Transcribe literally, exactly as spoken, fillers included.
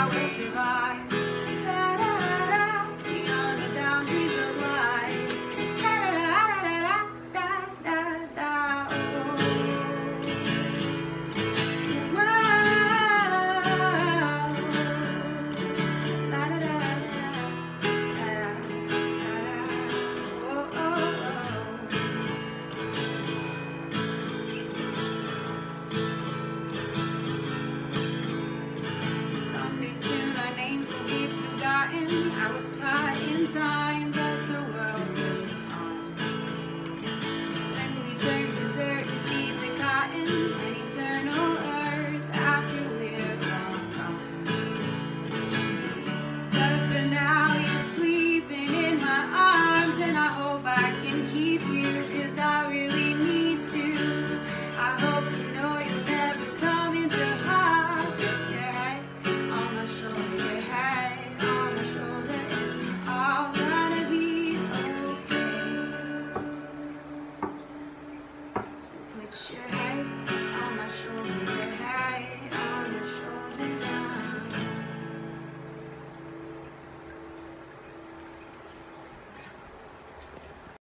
will survive. Da, da, da, beyond the boundaries of life. Da, da, da, da, da, da, da, da, oh. Wow. Da, da, da, da, da, da, oh, oh, oh. Someday soon our names will be forgotten. I was taught in time.